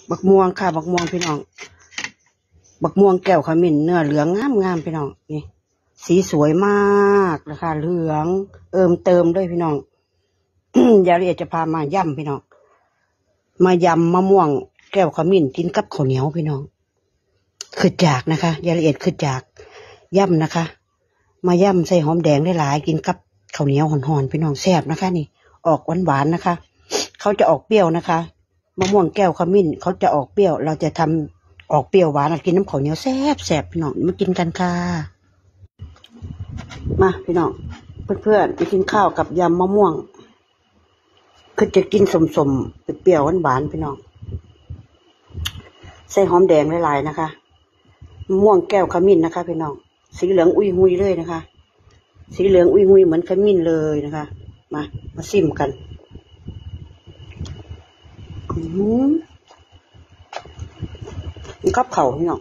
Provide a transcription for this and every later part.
บักม่วงค่ะบักม่วงพี่น้องบักม่วงแก้วขมิ้นเนื้อเหลืองงามพี่น้องนี่สีสวยมากนะคะเหลืองเติมด้วยพี่น้อง ยายละเอียดจะพามาย่ำพี่น้องมายำมะม่วงแก้วขมิ้นกินกับข้าวเหนียวพี่น้องคือจากนะคะยายละเอียดคือจากย่ำนะคะมาย่ำใส่หอมแดงได้หลายกินกับข้าวเหนียวห่อนๆพี่น้องแซ่บนะคะนี่ออกหวานๆนะคะเขาจะออกเปรี้ยวนะคะมะม่วงแก้วขมิ้นเขาจะออกเปรี้ยวเราจะทำออกเปรี้ยวหวานกินน้ำข้าวเหนียวแซ่บพี่น้องมากินกันค่ะมาพี่น้องเพื่อนๆไปกินข้าวกับยำมะม่วงคือจะกินสมๆเปรี้ยวหวานพี่น้องใส่หอมแดงหลายๆนะคะมะม่วงแก้วขมิ้นนะคะพี่น้องสีเหลืองอุ้ยหุยเลยนะคะสีเหลืองอุ้ยหุยเหมือนขมิ้นเลยนะคะมาซิมกันกับเข่าพี่น้อง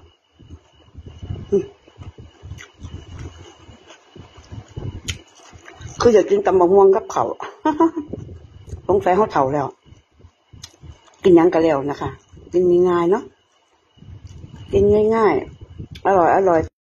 คืออยากกินตำมะม่วงกับเข่าสงสัยเขาเถ่าแล้วกินยังกันแล้วนะคะกินง่ายๆเนาะกินง่ายๆอร่อย